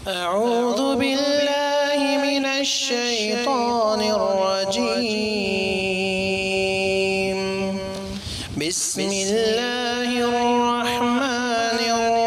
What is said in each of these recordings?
أعوذ بالله من الشيطان الرجيم بسم الله الرحمن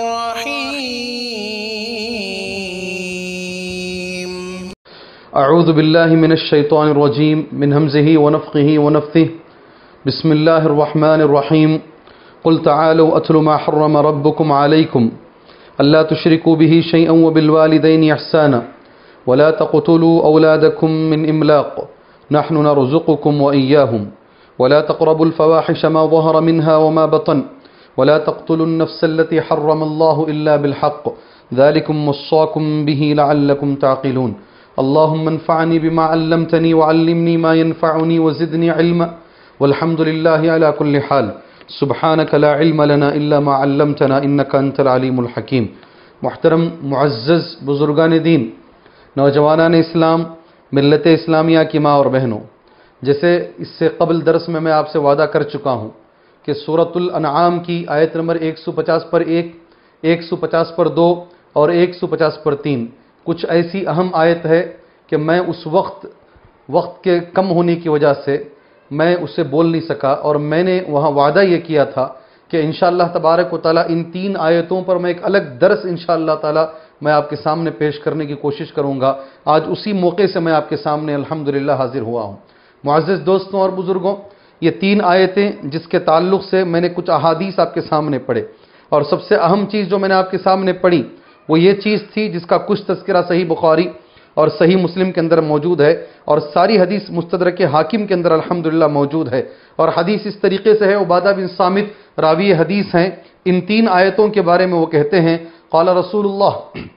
الرحيم أعوذ بالله من الشيطان الرجيم من همزه ونفخه ونفثه بسم الله الرحمن الرحيم قل تعالوا أتل ما حرم ربكم عليكم ألا تشركوا به شيئا وبالوالدين إحسانا ولا تقتلوا أولادكم من إملاق نحن نرزقكم وإياهم ولا تقربوا الفواحش ما ظهر منها وما بطن ولا تقتلوا النفس التي حرم الله إلا بالحق ذلكم وصاكم به لعلكم تعقلون اللهم انفعني بما علمتني وعلمني ما ينفعني وزدني علما والحمد لله على كل حال سبحانك لا علم لنا الا ما علمتنا انك انت العلیم الحکیم۔ محترم معزز بزرگان دین، نوجوانان اسلام، ملت اسلامیہ کی ماں اور بہنوں، جیسے اس سے قبل درس میں آپ سے وعدہ کر چکا ہوں کہ سورۃ الانعام کی آیت نمبر 150 پر 1، 150 پر 2 اور 150 پر 3 کچھ ایسی اہم آیت ہے کہ میں اس وقت کے کم ہونے کی وجہ سے میں اسے بول نہیں سکا، اور میں نے وہاں وعدہ یہ کیا تھا کہ انشاءاللہ تبارک و تعالی ان 3 آیتوں پر میں ایک الگ درس انشاءاللہ تعالی میں آپ کے سامنے پیش کرنے کی کوشش کروں گا۔ آج اسی موقع سے میں آپ کے سامنے الحمدللہ حاضر ہوا ہوں۔ معزز دوستوں اور بزرگوں، یہ 3 آیتیں جس کے تعلق سے میں نے کچھ احادیث آپ کے سامنے پڑھے، اور سب سے اہم چیز جو میں نے آپ کے سامنے پڑھی وہ یہ چیز تھی جس کا کچھ تذکرہ صحیح بخاری اور صحیح مسلم کے اندر موجود ہے، اور ساری حدیث مستدرک حاکم کے اندر الحمدللہ موجود ہے، اور حدیث اس طریقے سے ہے۔ عبادہ بن صامت راوی حدیث ہیں۔ ان 3 آیتوں کے بارے میں وہ کہتے ہیں، قال رسول اللہ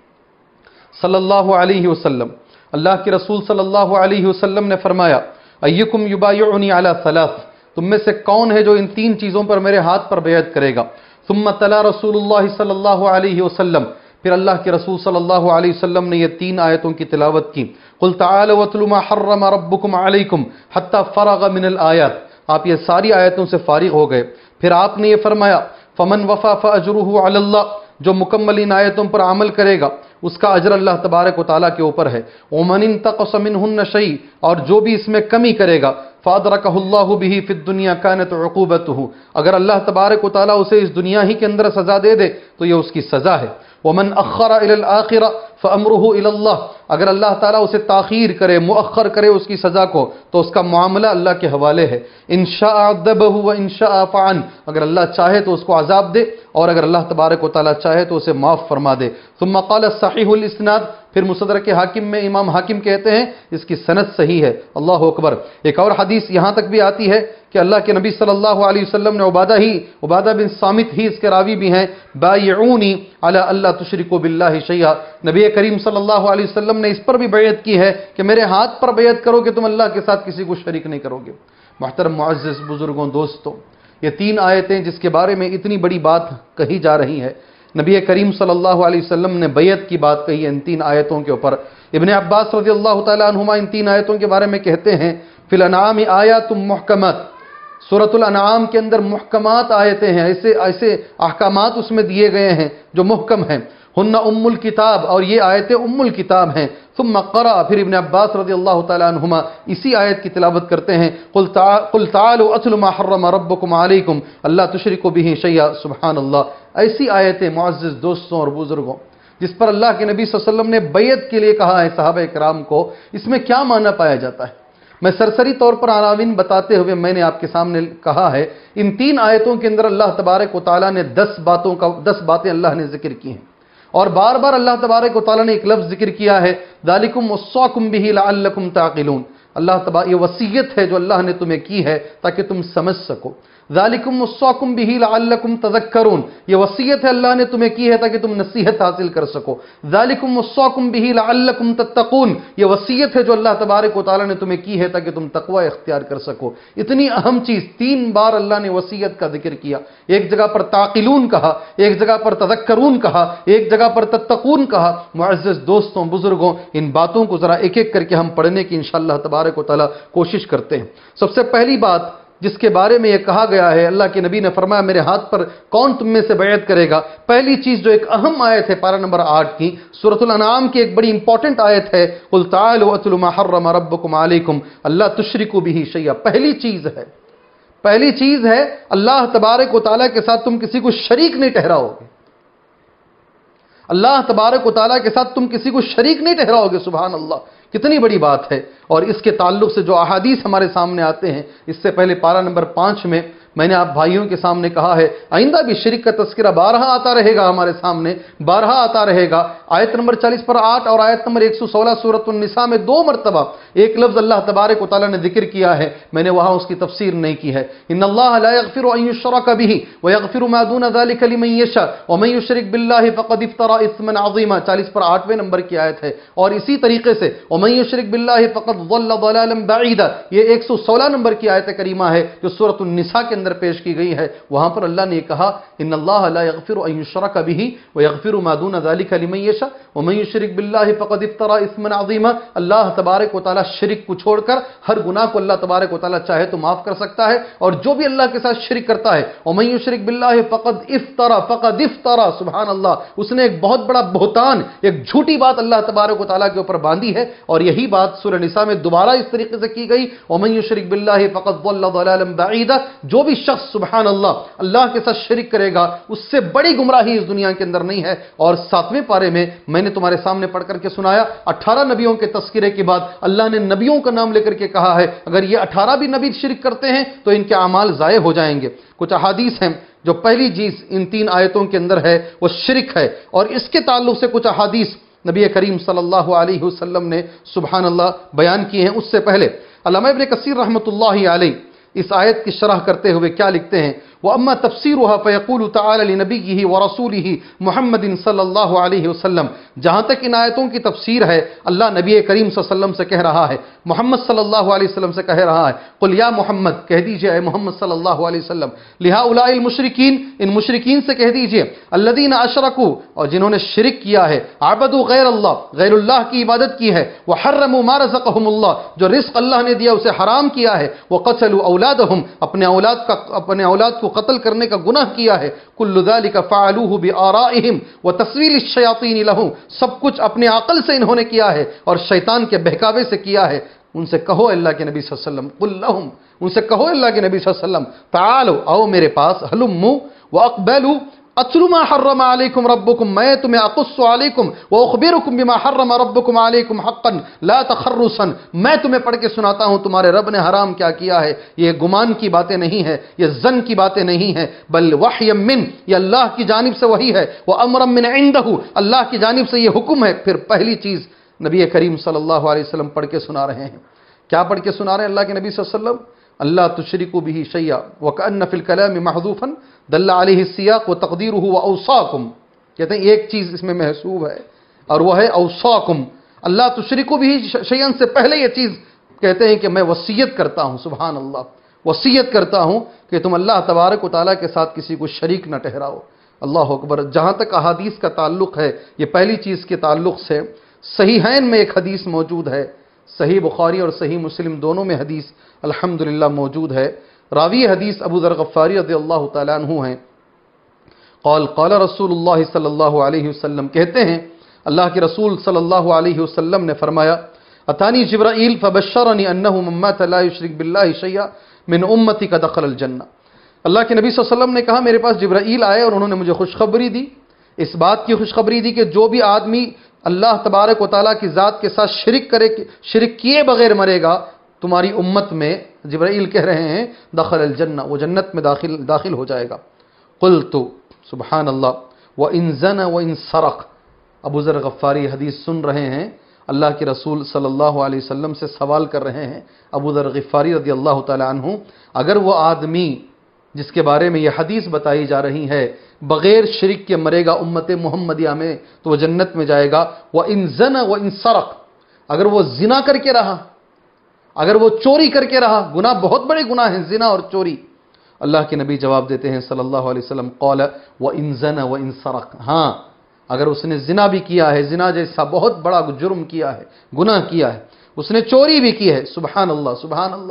صلی اللہ علیہ وسلم، اللہ کے رسول صلی اللہ علیہ وسلم نے فرمایا، ایکم یبایعنی علی 3، تم میں سے کون ہے جو ان 3 چیزوں پر میرے ہاتھ پر بیعت کرے گا؟ ثم تلا رسول اللہ صلی اللہ علیہ وسلم، پھر اللہ کے رسول صلی اللہ علیہ وسلم نے یہ 3 آیتوں کی تلاوت کی۔ قل تعالوا واتلوا ما حرم ربکم علیکم حتی فرغ من الآیات، آپ یہ ساری آیتوں سے فارغ ہو گئے۔ پھر آپ نے یہ فرمایا، فمن وفا فاجرہ علی اللہ، جو مکمل ان آیتوں پر عمل کرے گا اس کا اجر اللہ تبارک و تعالیٰ کے اوپر ہے۔ ومن انتقص منہن شیء، اور جو بھی اس میں کمی کرے گا، فادرکہ اللہ بہ فی الدنیا کانت عقوبتہ، اگر اللہ تبارک و تعالیٰ اسے اس دنیا ہی کے اندر سزا دے دے تو یہ اس کی سزا ہے۔ ومن اخر الی الآخرہ فامرہ الی اللہ، اگر اللہ تعالیٰ اسے تاخیر کرے، مؤخر کرے اس کی سزا کو، تو اس کا معاملہ اللہ کے حوالے ہے۔ ان شاء عذبہ و ان شاء عفا عنہ، اگر اللہ چاہے تو اس کو عذاب دے، اور اگر اللہ تبارک و تعالیٰ چاہے تو اسے معاف فرما دے۔ ثم قال صحیح الاسناد، پھر مستدرک حاکم میں امام حاکم کہتے ہیں اس کی سند صحیح ہے۔ اللہ اکبر۔ ایک اور حدیث یہاں تک بھی آتی ہے کہ اللہ کے نبی صلی اللہ علیہ وسلم نے عبادہ بن صامت ہی اس کے راوی بھی ہیں، بایعونی علی اللہ تشرکوا باللہ شیئا، نبی کریم صلی اللہ علیہ وسلم نے اس پر بھی بیعت کی ہے کہ میرے ہاتھ پر بیعت کرو کہ تم اللہ کے ساتھ کسی کو شریک نہیں کرو گے۔ محترم معزز بزرگوں دوستوں، یہ 3 آیتیں جس کے بارے میں اتنی بڑی بات کہی جا رہی ہے، نبی کریم صلی اللہ علیہ وسلم نے بیعت کی بات کہی ہے ان 3 آیتوں کے اوپر۔ ابن عباس رضی اللہ تعالیٰ عنہما ان 3 آیتوں کے بارے میں کہتے ہیں، فی الانعام آیات محکمات، سورۃ الانعام کے اندر محکمات آیتیں ہیں، ایسے احکامات اس میں دیے گئے ہیں جو محکم ہیں۔ ہن ام الکتاب، اور یہ آیتیں ام الکتاب ہیں۔ ثم قرأ، پھر ابن عباس رضی اللہ تعالیٰ عنہما اسی آیت کی تلاوت کرتے ہیں، قل تعالوا اتل ما حرم ربکم علیکم اللہ تشرکوا بہ شیئا، سبحان اللہ۔ ایسی آیتیں معزز دوستوں اور بزرگوں جس پر اللہ کے نبی صلی اللہ علیہ وسلم نے بیعت کے لیے کہا ہے صحابہ کرام کو، اس میں کیا معنی پایا جاتا ہے؟ میں سرسری طور پر عناوین بتاتے ہوئے میں نے آپ کے سامنے کہا ہے، ان 3 آیتوں کے اندر اللہ تبارک و تعالیٰ نے 10 باتیں اللہ نے ذکر کی ہیں، اور بار بار اللہ تبارک و تعالیٰ نے ایک لفظ ذکر کیا ہے، ذالکم وصاکم بہ لعلکم تعقلون، اللہ تبارک یہ وصیت ہے جو اللہ نے تمہیں کی ہے تاکہ تم سمجھ سکو۔ ذالکم وصاکم بہ لعلکم تذکرون، یہ وصیت ہے اللہ نے تمہیں کی ہے تاکہ تم نصیحت حاصل کر سکو۔ ذالکم وصاکم بہ لعلکم تتقون، یہ وصیت ہے جو اللہ تبارک و تعالیٰ نے تمہیں کی ہے تاکہ تم تقوی اختیار کر سکو۔ اتنی اہم چیز 3 بار اللہ نے وصیت کا ذکر کیا، ایک جگہ پر تعقلون کہا، ایک جگہ پر تذکرون کہا، ایک جگہ پر تتقون کہا۔ معزز دوستوں بزرگوں، ان باتوں کو ذرا ایک ایک کر کے ہم پڑھنے کی انشاءاللہ تبارک و تعالیٰ کوشش کرتے ہیں۔ سب سے پہلی بات جس کے بارے میں یہ کہا گیا ہے، اللہ کے نبی نے فرمایا میرے ہاتھ پر کون تم میں سے بیعت کرے گا؟ پہلی چیز جو ایک اہم آیت ہے پارہ نمبر 8 کی، سورۃ الانعام کی ایک بڑی امپورٹنٹ آیت ہے، قل تعالوا اتل ما حرم ربکم علیکم اللہ تشرکوا بہ شیئا۔ پہلی چیز ہے اللہ تبارک و تعالیٰ کے ساتھ تم کسی کو شریک نہیں ٹھہراؤ گے، اللہ تبارک و تعالیٰ کے ساتھ تم کسی کو شریک نہیں ٹھہراؤ گے۔ سبحان اللہ، کتنی بڑی بات ہے۔ اور اس کے تعلق سے جو احادیث ہمارے سامنے آتے ہیں، اس سے پہلے پارہ نمبر 5 میں میں نے آپ بھائیوں کے سامنے کہا ہے آئندہ بھی شرک کا تذکرہ بارہا آتا رہے گا، ہمارے سامنے بارہا آتا رہے گا۔ آیت نمبر 40 پر 8 اور آیت نمبر 116 سورۃ النساء میں 2 مرتبہ ایک لفظ اللہ تبارک و تعالیٰ نے ذکر کیا ہے، میں نے وہاں اس کی تفسیر نہیں کی ہے۔ ان اللہ لا یغفر ان یشرک بہ ویغفر ما دون ذلک لمن یشاء ومن یشرک باللہ فقد افترى اثما عظیما، 40 پر 8ویں نمبر کی آیت ہے۔ اور اسی طریقے سے ومن یشرک باللہ فقد ضل ضلالا بعیدا، یہ 116 نمبر کی آیت کریمہ ہے جو سورۃ النساء کے اندر پیش کی گئی ہے۔ وہاں پر اللہ نے کہا ان اللہ لا یغفر ان یشرک بہ ویغفر ما دون ذلک لمن یشاء ومن یشرک باللہ فقد افترى اثما عظیما۔ اللہ تبارک و تعالیٰ شرک کو چھوڑ کر ہر گناہ کو اللہ تبارک و تعالیٰ چاہے تو معاف کر سکتا ہے، اور جو بھی اللہ کے ساتھ شرک کرتا ہے ومن یشرک باللہ فقد افترى سبحان اللہ، اس نے ایک بہت بڑا بہتان، ایک جھوٹی بات اللہ تبارک و تعالیٰ کے اوپر باندھی ہے۔ اور یہی بات سورہ نساء میں دوبارہ اس طریقے سے کی گئی ومن یشرک باللہ فقد ضل ضلالا بعیدا، جو بھی شخص سبحان اللہ کے ساتھ شرک کرے گا اس سے بڑی گمراہی اس دنیا کے اندر نہیں ہے۔ اور 7ویں پارے میں نے تمہارے سامنے پڑھ کر کے سنایا 18 نبیوں کے تذکرے کے بعد اللہ نے نبیوں کا نام لے کر کے کہا ہے اگر یہ 18 بھی نبی شرک کرتے ہیں تو ان کے اعمال ضائع ہو جائیں گے۔ کچھ احادیث ہیں جو پہلی چیز ان 3 آیتوں کے اندر ہے وہ شرک ہے، اور اس کے تعلق سے کچھ احادیث نبی کریم صلی اللہ علیہ وسلم نے سبحان اللہ بیان کیے ہیں۔ اس سے پہلے علامہ ابن کثیر رحمۃ اللہ علیہ اس آیت کی شرح کرتے ہوئے کیا لکھتے ہیں؟ وَأَمَّا تَفْسِيرُهَا فَيَقُولُ تَعَالَى لِنَبِيِّهِ وَرَسُولِهِ مُحَمَّدٍ صلی اللہ علیہ وسلم، جہاں تک ان آیتوں کی تفسیر ہے اللہ نبی کریم صلی اللہ علیہ وسلم سے کہہ رہا ہے، محمد صلی اللہ علیہ وسلم سے کہہ رہا ہے قُلْ يَا محمد، کہہ دیجئے اے محمد صلی اللہ علیہ وسلم، لِهَؤُلَاءِ الْمُشْرِكِينَ، ان مشرکین سے کہہ دیجئے الَّذِينَ أَشْرَكُوا، اور جنہوں نے شرک کیا ہے، عَبَدُوا غیر اللہ، غیر اللہ کی عبادت کی ہے، وَحَرَّمُوا مَا رَزَقَهُمُ اللَّهُ، جو رزق اللہ نے دیا اسے حرام کیا ہے، وَقَتَلُوا أَوْلَادَهُمْ، اپنے اولاد کو قتل کرنے کا گناہ کیا ہے، کل ذالک فعلوہ بآرائہم وتسویل الشیاطین لہ، سب کچھ اپنے عقل سے انہوں نے کیا ہے اور شیطان کے بہکاوے سے کیا ہے۔ ان سے کہو اللہ کے نبی صلی اللہ علیہ وسلم، قل لہم، ان سے کہو اللہ کے نبی صلی اللہ علیہ وسلم، تعالوا، آؤ میرے پاس، ہلموا واقبلوا اتلو ما حرم علیکم ربکم، میں تمہیں اقص علیکم واخبرکم بما حرم ربکم علیکم حقا لا تخرصا، میں تمہیں پڑھ کے سناتا ہوں تمہارے رب نے حرام کیا کیا ہے۔ یہ گمان کی باتیں نہیں ہیں، یہ ظن کی باتیں نہیں ہیں، بل وحی من، یہ اللہ کی جانب سے وحی ہے، وامر من عنده، اللہ کی جانب سے یہ حکم ہے۔ پھر پہلی چیز نبی کریم صلی اللہ علیہ وسلم پڑھ کے سنا رہے ہیں، کیا پڑھ کے سنا رہے ہیں اللہ کے نبی صلی اللہ علیہ وسلم؟ اللہ تشرکوا بہ شیئا وکأن فی الکلام محذوفا دل علیہ السیاق وتقدیرہ واوصاکم، کہتے ہیں ایک چیز اس میں محسوب ہے اور وہ ہے اوصاکم، اللہ تشرکوا بہ شیئا سے پہلے یہ چیز کہتے ہیں کہ میں وصیت کرتا ہوں، سبحان اللہ، وصیت کرتا ہوں کہ تم اللہ تبارک و تعالیٰ کے ساتھ کسی کو شریک نہ ٹھہراؤ۔ اللہ اکبر۔ جہاں تک احادیث کا تعلق ہے، یہ پہلی چیز کے تعلق سے صحیحین میں ایک حدیث موجود ہے، صحیح بخاری اور صحیح مسلم دونوں میں حدیث الحمدللہ موجود ہے۔ راوی حدیث ابو ذر غفاری رضی اللہ تعالیٰ عنہ ہیں، قال رسول اللہ صلی اللہ علیہ وسلم، کہتے ہیں اللہ کے رسول صلی اللہ علیہ وسلم نے فرمایا اتانی جبرائیل فبشرنی انہ من مات لا یشرک باللہ شیئا من امتی کا دخل الجنہ، اللہ کے نبی صلی اللہ علیہ وسلم نے کہا میرے پاس جبرائیل آئے اور انہوں نے مجھے خوشخبری دی، اس بات کی خوشخبری دی کہ جو بھی آدمی اللہ تبارک و تعالیٰ کی ذات کے ساتھ شرک کیے بغیر مرے گا تمہاری امت میں، جبرائیل کہہ رہے ہیں دخل الجنہ، وہ جنت میں داخل ہو جائے گا۔ قلت سبحان اللہ وَإِن زَنَ وَإِن سَرَقَ، ابو ذر غفاری حدیث سن رہے ہیں، اللہ کے رسول صلی اللہ علیہ وسلم سے سوال کر رہے ہیں ابو ذر غفاری رضی اللہ تعالی عنہ، اگر وہ آدمی جس کے بارے میں یہ حدیث بتائی جا رہی ہے بغیر شرک کے مرے گا امت محمدیہ میں تو وہ جنت میں جائے گا۔ وَإِن زَنَ وَإِن سَرَقَ، اگر وہ زنا کر کے رہا، اگر وہ چوری کر کے رہا، گناہ بہت بڑے گناہ ہیں زنا اور چوری، اللہ کے نبی جواب دیتے ہیں صلی اللہ علیہ وسلم قال وَإِن زَنَ وَإِن سَرَقَ، ہاں اگر اس نے زنا بھی کیا ہے، زنا جیسا بہت بڑا جرم کیا ہے، گناہ کیا ہے، اس نے چوری بھی کی ہے، سبحان اللہ سبحان اللہ،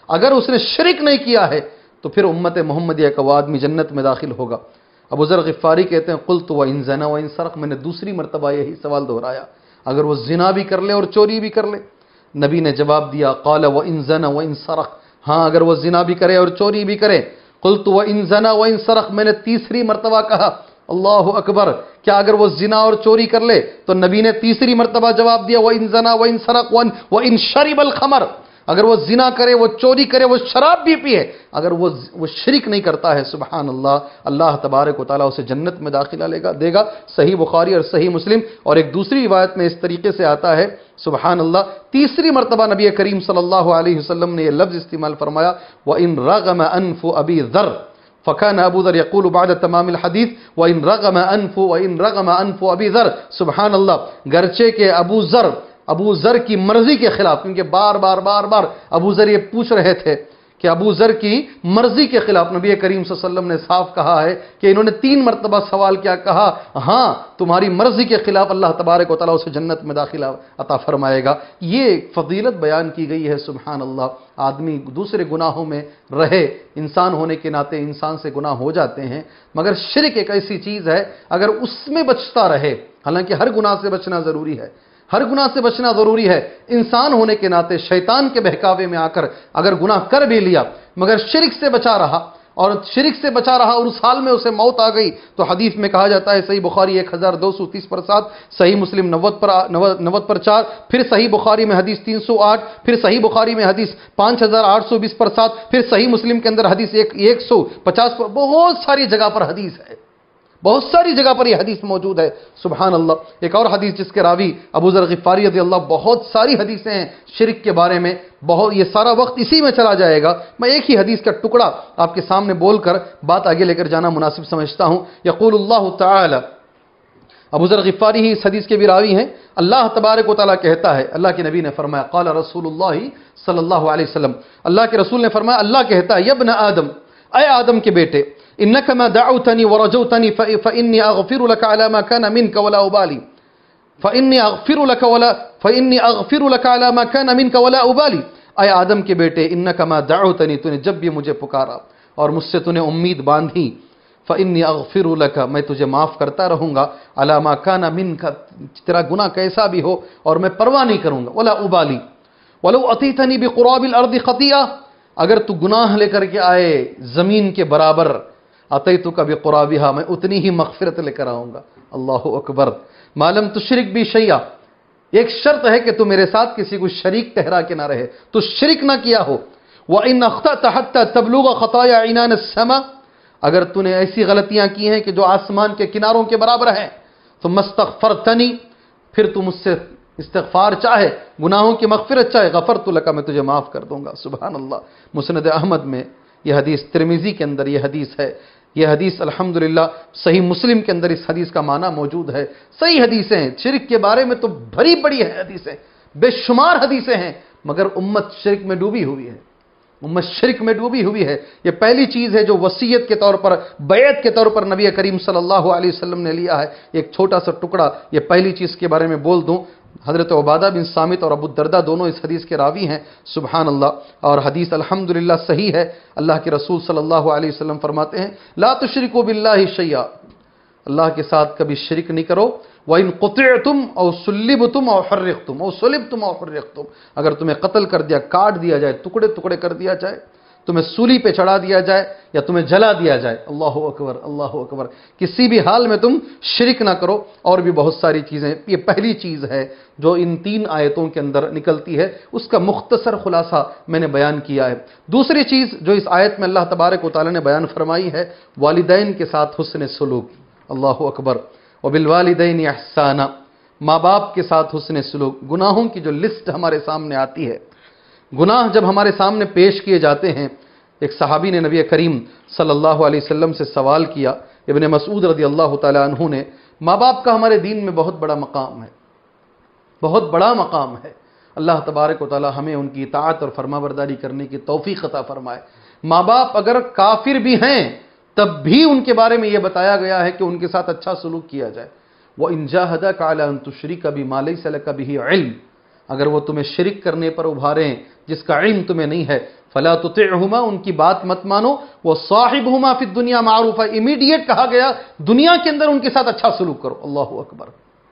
اگر اس نے شرک نہیں کیا ہے تو پھر امت محمدیہ کا وہ آدمی جنت میں داخل ہوگا۔ ابو ذر غفاری کہتے ہیں قلت وَإِن زَنَا وَإِن سَرَقَ، میں نے دوسری مرتبہ یہی سوال دہرایا، اگر وہ زنا بھی کر لے اور چوری بھی کر لے؟ نبی نے جواب دیا قال وَإِن زَنَا وَإِن سَرَقَ، ہاں اگر وہ زنا بھی کرے اور چوری بھی کرے۔ قلت وَإِن زَنَا وَإِن سَرَقَ، میں نے تیسری مرتبہ کہا اللہ اکبر، کیا اگر وہ زنا اور چوری کر لے؟ تو نبی نے تیسری مرتبہ جواب دیا وَإِن زَنَا وَإِن سَرَقَ وَإِن شَرِبَ الْخَمْرَ، اگر وہ زنا کرے، وہ چوری کرے، وہ شراب بھی پیے، اگر وہ شرک نہیں کرتا ہے، سبحان اللہ، اللہ تبارک و تعالیٰ اسے جنت میں داخلہ دے گا۔ صحیح بخاری اور صحیح مسلم، اور ایک دوسری روایت میں اس طریقے سے آتا ہے، سبحان اللہ، تیسری مرتبہ نبی کریم صلی اللہ علیہ وسلم نے یہ لفظ استعمال فرمایا وَإِن رَغَمَ أَنْفُ أَبِي ذَرٍ، فَكَانَ أَبُو ذَرْ يَقُولُ بَعْدَ تَمَامِ الْحَدِيثِ وَإِن رَغَمَ أَنْفُ أَبِي ذَرٍ، سبحان اللہ، گرچہ کہ ابو ذر کی مرضی کے خلاف، کیونکہ بار بار ابو ذر یہ پوچھ رہے تھے کہ ابو ذر کی مرضی کے خلاف نبی کریم صلی اللہ علیہ وسلم نے صاف کہا ہے کہ انہوں نے 3 مرتبہ سوال کیا، کہا ہاں تمہاری مرضی کے خلاف اللہ تبارک و تعالیٰ اسے جنت میں داخلہ عطا فرمائے گا۔ یہ فضیلت بیان کی گئی ہے، سبحان اللہ۔ آدمی دوسرے گناہوں میں رہے، انسان ہونے کے ناطے انسان سے گناہ ہو جاتے ہیں، مگر شرک ایک ایسی چیز ہے اگر اس میں بچتا رہے، حالانکہ ہر گناہ سے بچنا ضروری ہے، ہر گناہ سے بچنا ضروری ہے، انسان ہونے کے ناطے شیطان کے بہکاوے میں آ کر اگر گناہ کر بھی لیا مگر شرک سے بچا رہا، اور اس حال میں اسے موت آ گئی، تو حدیث میں کہا جاتا ہے صحیح بخاری 1230 پر 7، صحیح مسلم 90 پر 4، پھر صحیح بخاری میں حدیث 308، پھر صحیح بخاری میں حدیث 5820 پر 7، پھر صحیح مسلم کے اندر حدیث 150 پر، بہت ساری جگہ پر حدیث ہے، بہت ساری جگہ پر یہ حدیث موجود ہے، سبحان اللہ۔ ایک اور حدیث جس کے راوی ابو ذر غفاری رضی اللہ، بہت ساری حدیثیں ہیں شرک کے بارے میں، یہ سارا وقت اسی میں چلا جائے گا، میں ایک ہی حدیث کا ٹکڑا آپ کے سامنے بول کر بات آگے لے کر جانا مناسب سمجھتا ہوں۔ یقول اللہ تعالی، ابو ذر غفاری ہی اس حدیث کے بھی راوی ہیں، اللہ تبارک و تعالیٰ کہتا ہے، اللہ کے نبی نے فرمایا قال رسول اللہ صلی اللہ علیہ وسلم، اللہ کے رسول نے فرمایا، اللہ کہتا ہے یبن آدم، اے آدم کے بیٹے، انک ما دعوتنی ورجوتنی فانی اغفر لك على ما كان منك ولا ابالی، فانی اغفر لك على ما كان منك ولا ابالی، اے آدم کے بیٹے، انک ما دعوتنی، تو نے جب بھی مجھے پکارا اور مجھ سے تو نے امید باندھی، فانی اغفر لك، میں تجھے معاف کرتا رہوں گا، على ما كان منك، تیرا گناہ کیسا بھی ہو اور میں پرواہ نہیں کروں گا، ولا ابالی، ولو اتیتنی بقراب الارض خطیئہ، اگر تو گناہ لے کر کے آئے زمین کے برابر، اتیتک بقرابها، میں اتنی ہی مغفرت لے کر آؤں گا، اللہ اکبر۔ ما لم تشرک بی شیئا، ایک شرط ہے کہ تو میرے ساتھ کسی کو شریک ٹھہرا کے نہ رہے، تو شرک نہ کیا ہو۔ وَإِنْ أَخْطَأْتَ حَتَّى تَبْلُغَ خَطَايَا عِنَانَ السَّمَاءِ، اگر تو نے ایسی غلطیاں کی ہیں کہ جو آسمان کے کناروں کے برابر ہیں، ثُمَّ اسْتَغْفَرْتَنِي، پھر تم مجھ سے استغفار چاہے، گناہوں کی مغفرت چاہے، غفرت لک، میں تجھے معاف کر دوں گا، سبحان اللہ۔ مسند احمد میں یہ حدیث، ترمذی کے اندر یہ حدیث ہے، یہ حدیث الحمدللہ صحیح مسلم کے اندر اس حدیث کا معنی موجود ہے۔ صحیح حدیثیں ہیں، شرک کے بارے میں تو بھری پڑی ہے حدیثیں، بے شمار حدیثیں ہیں، مگر امت شرک میں ڈوبی ہوئی ہے، امت شرک میں ڈوبی ہوئی ہے۔ یہ پہلی چیز ہے جو وصیت کے طور پر، بیعت کے طور پر نبی کریم صلی اللہ علیہ وسلم نے لیا ہے۔ ایک چھوٹا سا ٹکڑا یہ پہلی چیز کے بارے میں بول دوں، حضرت عبادہ بن صامت اور ابو الدرداء دونوں اس حدیث کے راوی ہیں، سبحان اللہ، اور حدیث الحمدللہ صحیح ہے۔ اللہ کے رسول صلی اللہ علیہ وسلم فرماتے ہیں لا تشرکوا باللہ شیئا، اللہ کے ساتھ کبھی شرک نہیں کرو، وَإِن قُطِعْتُمْ أَوْ صُلِّبْتُمْ أَوْ حُرِّقْتُمْ، اگر تمہیں قتل کر دیا، کاٹ دیا جائے، ٹکڑے ٹکڑے کر دیا جائے، تمہیں سولی پہ چڑھا دیا جائے یا تمہیں جلا دیا جائے، اللہ اکبر اللہ اکبر، کسی بھی حال میں تم شرک نہ کرو۔ اور بھی بہت ساری چیزیں، یہ پہلی چیز ہے جو ان 3 آیتوں کے اندر نکلتی ہے، اس کا مختصر خلاصہ میں نے بیان کیا ہے۔ دوسری چیز جو اس آیت میں اللہ تبارک و تعالی نے بیان فرمائی ہے، والدین کے ساتھ حسن سلوک، اللہ اکبر، وبالوالدین احسانا، ماں باپ کے ساتھ حسن سلوک۔ گناہوں کی جو لسٹ ہمارے سامنے آتی ہے، گناہ جب ہمارے سامنے پیش کیے جاتے ہیں، ایک صحابی نے نبی کریم صلی اللہ علیہ وسلم سے سوال کیا، ابن مسعود رضی اللہ تعالی عنہ نے، ماں باپ کا ہمارے دین میں بہت بڑا مقام ہے، بہت بڑا مقام ہے، اللہ تبارک و تعالی ہمیں ان کی اطاعت اور فرمانبرداری کرنے کی توفیق عطا فرمائے۔ ماں باپ اگر کافر بھی ہیں تب بھی ان کے بارے میں یہ بتایا گیا ہے کہ ان کے ساتھ اچھا سلوک کیا جائے۔ وَإِن جَاهَدَاكَ عَلَىٰ أَن تُشْرِكَ بِمَا لَيْسَ لَكَ بِهِ عِلْمٌ، اگر وہ تمہیں شرک کرنے پر ابھاریں جس کا علم تمہیں نہیں ہے، فلا تطعهما، ان کی بات مت مانو، وصاحبهما فی الدنیا معروفا، امیڈیٹ کہا گیا دنیا کے اندر ان کے ساتھ اچھا سلوک کرو۔ اللہ اکبر،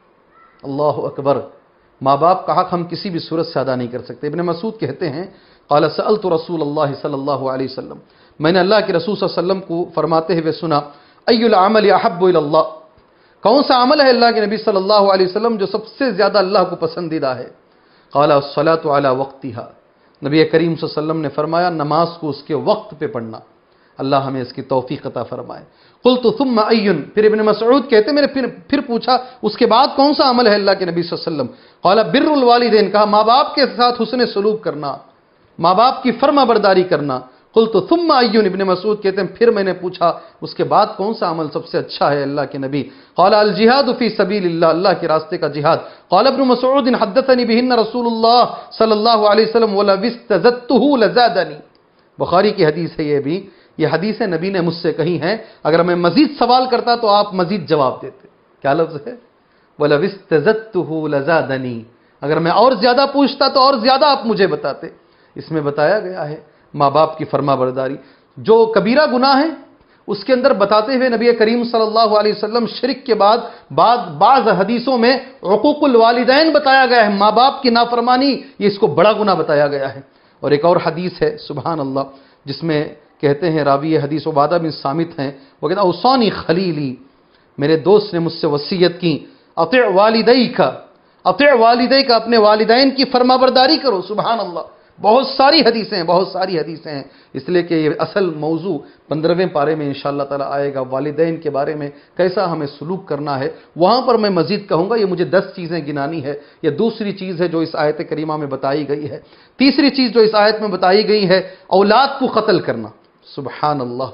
اللہ اکبر۔ ماں باپ کا حق ہم کسی بھی صورت سے ادا نہیں کر سکتے۔ ابن مسعود کہتے ہیں قال سألت رسول اللہ صلی اللہ علیہ وسلم، میں نے اللہ کے رسول صلی اللہ علیہ وسلم کو فرماتے ہوئے سنا، ای العمل احب الی اللہ، کون سا عمل ہے اللہ کے نبی صلی اللہ علیہ وسلم جو سب سے زیادہ اللہ کو پسندیدہ ہے؟ قال الصلاۃ علی وقتها، نبی کریم صلی اللہ علیہ وسلم نے فرمایا نماز کو اس کے وقت پہ پڑھنا۔ اللہ ہمیں اس کی توفیق عطا فرمائے۔ قلت ثم ای، پھر ابن مسعود کہتے میں نے پھر پوچھا اس کے بعد کون سا عمل ہے اللہ کے نبی صلی اللہ علیہ وسلم؟ قال بر الوالدین، کہا ماں باپ کے ساتھ حسن سلوک کرنا، ماں باپ کی فرما برداری کرنا۔ قلت ثم ای، ابن مسعود کہتے ہیں پھر میں نے پوچھا اس کے بعد کون سا عمل سب سے اچھا ہے اللہ کے نبی؟ قال الجہاد فی سبیل اللہ، اللہ کے راستے کا جہاد۔ قال ابن مسعود حدثنی بہن رسول اللہ صلی اللہ علیہ وسلم ولو استزدته لزادنی، بخاری کی حدیث ہے یہ بھی، یہ حدیث نبی نے مجھ سے کہی ہیں، اگر میں مزید سوال کرتا تو آپ مزید جواب دیتے۔ کیا لفظ ہے؟ وَلَوِ اسْتَزَدتُّهُ لَزَادَنِي، اگر میں اور زیادہ پوچھتا تو اور زیادہ آپ مجھے بتاتے۔ اس میں بتایا گیا ہے ماں باپ کی فرما برداری، جو کبیرہ گناہ ہے اس کے اندر بتاتے ہوئے نبی کریم صلی اللہ علیہ وسلم شرک کے بعد بعض حدیثوں میں عقوق الوالدین بتایا گیا ہے، ماں باپ کی نافرمانی، یہ اس کو بڑا گناہ بتایا گیا ہے۔ اور ایک اور حدیث ہے سبحان اللہ، جس میں کہتے ہیں راوی حدیث عبادہ بن صامت ہیں، وہ کہتا اوصانی خلیلی، میرے دوست نے مجھ سے وصیت کی، اطع والدیک، اطع والدیک، اپنے والدین کی فرما برداری کرو۔ سبحان اللہ، بہت ساری حدیثیں ہیں، اس لیے کہ یہ اصل موضوع 15ویں پارے میں انشاءاللہ تعالی آئے گا، والدین کے بارے میں کیسا ہمیں سلوک کرنا ہے، وہاں پر میں مزید کہوں گا۔ یہ مجھے 10 چیزیں گنانی ہے، یہ دوسری چیز ہے جو اس آیت کریمہ میں بتائی گئی ہے۔ تیسری چیز جو اس آیت میں بتائی گئی ہے اولاد کو قتل کرنا۔ سبحان اللہ،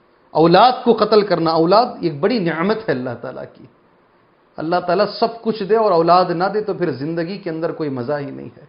اولاد کو قتل کرنا، اولاد ایک بڑی نعمت ہے اللہ تعالیٰ کی۔ اللہ تعالیٰ سب کچھ دے اور اولاد نہ دے تو پھر زندگی کے اندر کوئی مزہ ہی نہیں ہے،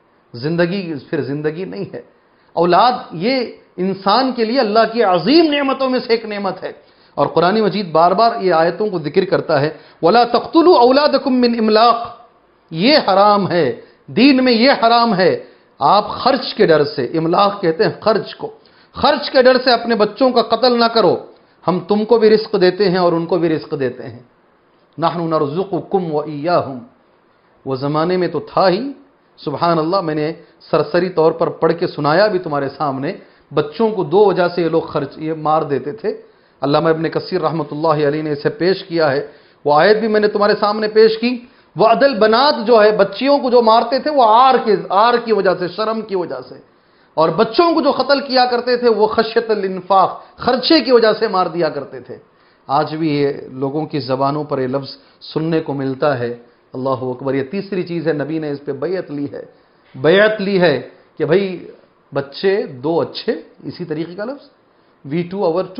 زندگی نہیں ہے۔ اولاد یہ انسان کے لیے اللہ کی عظیم نعمتوں میں سے ایک نعمت ہے، اور قرآن مجید بار بار یہ آیتوں کو ذکر کرتا ہے، وَلَا تَقْتُلُوا أَوْلَادَكُم مِّنْ إِمْلَاقٍ، یہ حرام ہے، دین میں یہ حرام ہے، آپ خرچ کے ڈر سے، املاق کہتے ہیں خرچ کے ڈر سے اپنے بچوں کا قتل نہ کرو، ہم تم کو بھی رزق دیتے ہیں اور ان کو بھی رزق دیتے ہیں۔ نحن نرزقکم وإیاہم، وہ زمانے میں تو تھا ہی، سبحان اللہ، میں نے سرسری طور پر پڑھ کے سنایا بھی تمہارے سامنے، بچوں کو 2 وجہ سے یہ لوگ یہ مار دیتے تھے۔ علامہ ابن کثیر رحمۃ اللہ علیہ نے اسے پیش کیا ہے، وہ آیت بھی میں نے تمہارے سامنے پیش کی، وہ عدل بنات جو ہے بچیوں کو جو مارتے تھے وہ آر کی وجہ سے، شرم کی وجہ سے، اور بچوں کو جو قتل کیا کرتے تھے وہ خشیت الانفاق، خرچے کی وجہ سے مار دیا کرتے تھے۔ آج بھی یہ لوگوں کی زبانوں پر یہ لفظ سننے کو ملتا ہے۔ اللہ اکبر، یہ تیسری چیز ہے، نبی نے اس پہ بیعت لی ہے کہ بھئی بچے 2 اچھے، اسی طریقے کا لفظ V2 our 2،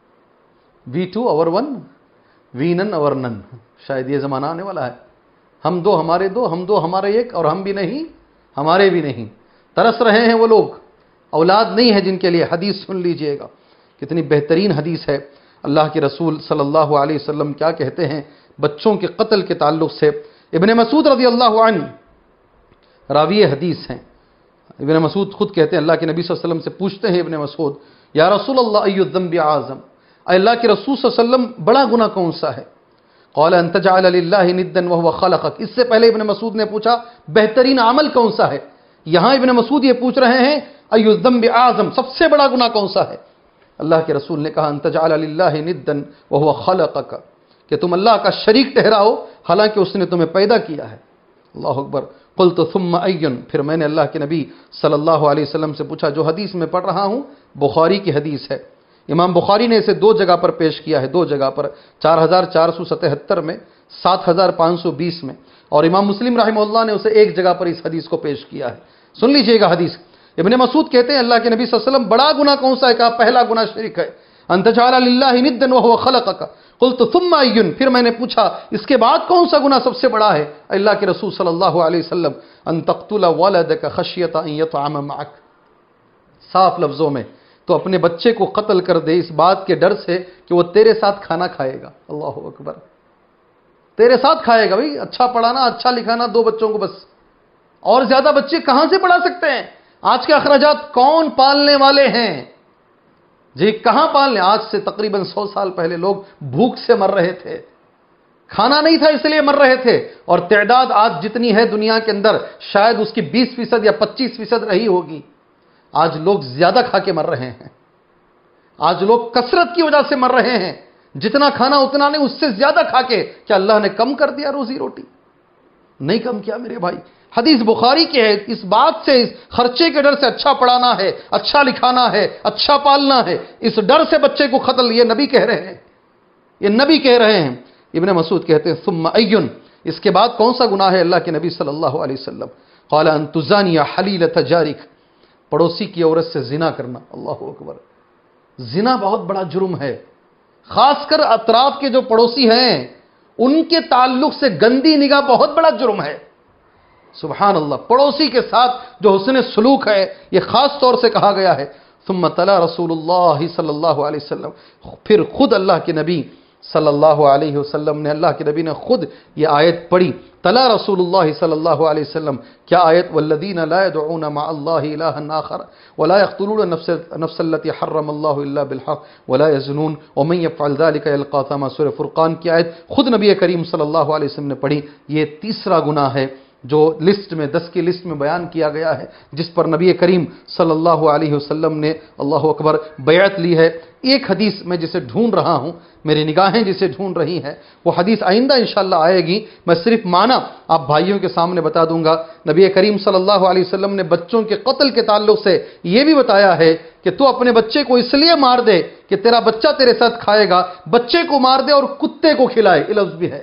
V2 our 1، We none our none، شاید یہ زمانہ آنے والا ہے، ہم 2 ہمارے 2، ہم 2 ہمارے 1، اور ہم بھی نہیں ہمارے بھی نہیں۔ ترس رہے ہیں وہ لوگ، اولاد نہیں ہے جن کے لیے۔ حدیث سن لیجئے گا، کتنی بہترین حدیث ہے۔ اللہ کے رسول صلی اللہ علیہ وسلم کیا کہتے ہیں بچوں کے قتل کے تعلق سے؟ ابن مسعود رضی اللہ عنہ راوی حدیث ہیں، ابن مسعود خود کہتے ہیں اللہ کے نبی صلی اللہ علیہ وسلم سے پوچھتے ہیں ابن مسعود، یا رسول اللہ ای الذنب اعظم، اے اللہ کے رسول صلی اللہ علیہ وسلم بڑا گناہ کون سا ہے؟ قال ان تجعل للہ ندا وهو خلقک، اس سے پہلے ابن مسعود نے پوچھا بہترین عمل کون سا ہے؟ یہاں ابن مسعود یہ پوچھ رہے ہیں ای الذنب اعظم، سب سے بڑا گناہ کون سا ہے؟ اللہ کے رسول نے کہا ان تجعل للہ ندا وهو خلقک، کہ تم اللہ کا شریک ٹھہراؤ حالانکہ اس نے تمہیں پیدا کیا ہے۔ اللہ اکبر۔ قلت ثم ایّن، پھر میں نے اللہ کے نبی صلی اللہ علیہ وسلم سے پوچھا، جو حدیث میں پڑھ رہا ہوں بخاری کی حدیث ہے، امام بخاری نے اسے 2 جگہ پر پیش کیا ہے، 2 جگہ پر، 4477 میں، 7520 میں، اور امام مسلم رحمہ اللہ نے اسے 1 جگہ پر اس حدیث کو پیش کیا ہے۔ سن لیجئے گا حدیث۔ ابن مسعود کہتے ہیں اللہ کے نبی صلی اللہ علیہ وسلم بڑا گناہ کون سا ہے؟ کہا پہلا گناہ شرک ہے، ان تجعل للہ ندا وهو خلقک۔ قلت ثم ایّن، پھر میں نے پوچھا اس کے بعد کون سا گناہ سب سے بڑا ہے؟ اللہ کے رسول صلی اللہ علیہ وسلم ان تقتل ولدک خشیۃ ان یطعم معک، صاف لفظوں میں تو اپنے بچے کو قتل کر دے اس بات کے ڈر سے کہ وہ تیرے ساتھ کھانا کھائے گا۔ اللہ اکبر، تیرے ساتھ کھائے گا۔ بھئی اچھا پڑھانا، اچھا لکھانا 2 بچوں کو بس، اور زیادہ بچے کہاں سے پڑھا سکتے ہیں؟ آج کے اخراجات کون پالنے والے ہیں؟ جی کہاں پالنے؟ آج سے تقریباً 100 سال پہلے لوگ بھوک سے مر رہے تھے، کھانا نہیں تھا اس لیے مر رہے تھے، اور تعداد آج جتنی ہے دنیا کے اندر شاید اس کی 20% یا 25% رہی ہوگی۔ آج لوگ زیادہ کھا کے مر رہے ہیں، آج لوگ کثرت کی وجہ سے مر رہے ہیں، جتنا کھانا اتنا نہیں، اس سے زیادہ کھا کے۔ کیا اللہ نے کم کر دیا روزی روٹی؟ نہیں کم کیا میرے بھائی۔ حدیث بخاری کی ہے، اس بات سے، اس خرچے کے ڈر سے اچھا پڑھانا ہے، اچھا لکھانا ہے، اچھا پالنا ہے، اس ڈر سے بچے کو قتل، یہ نبی کہہ رہے ہیں، یہ نبی کہہ رہے ہیں۔ ابن مسعود کہتے ہیں ثم ایون، اس کے بعد کون سا گناہ ہے اللہ کے نبی صلی اللہ علیہ وسلم؟ قال ان تزانی حلیلۃ جارک، پڑوسی کی عورت سے زنا کرنا۔ اللہ اکبر، زنا بہت بڑا جرم ہے، خاص کر اطراف کے جو پڑوسی ہیں ان کے تعلق سے گندی نگاہ بہت بڑا جرم ہے۔ سبحان اللہ، پڑوسی کے ساتھ جو حسن سلوک ہے یہ خاص طور سے کہا گیا ہے۔ ثم تلا رسول اللہ صلی اللہ علیہ وسلم، پھر خود اللہ کے نبی صلی اللہ علیہ وسلم نے، اللہ کے نبی نے خود یہ آیت پڑھی۔ تلا رسول اللہ صلی اللہ علیہ وسلم، کیا آیت؟ والذین لا يدعون مع اللہ الہا آخر ولا يقتلون النفس التي حرم اللہ الا بالحق ولا يزنون ومن يفعل ذلك يلقى اثاما، سورہ فرقان کی آیت خود نبی کریم صلی اللہ علیہ وسلم نے پڑھی۔ یہ تیسرا گناہ ہے جو لسٹ میں 10 کی لسٹ میں بیان کیا گیا ہے، جس پر نبی کریم صلی اللہ علیہ وسلم نے اللہ اکبر بیعت لی ہے۔ ایک حدیث میں جسے ڈھونڈ رہا ہوں، میری نگاہیں جسے ڈھونڈ رہی ہیں، وہ حدیث آئندہ انشاءاللہ آئے گی، میں صرف معنی آپ بھائیوں کے سامنے بتا دوں گا۔ نبی کریم صلی اللہ علیہ وسلم نے بچوں کے قتل کے تعلق سے یہ بھی بتایا ہے کہ تو اپنے بچے کو اس لیے مار دے کہ تیرا بچہ تیرے ساتھ کھائے گا، بچے کو مار دے اور کتے کو کھلائے، یہ لفظ بھی ہے۔